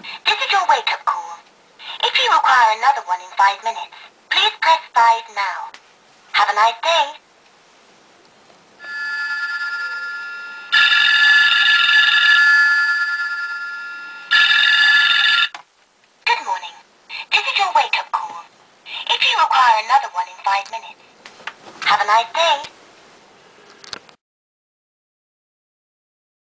This is your wake-up call. If you require another one in 5 minutes, please press 5 now. Have a nice day. Good morning. This is your wake-up call. If you require another one in 5 minutes, have a nice day.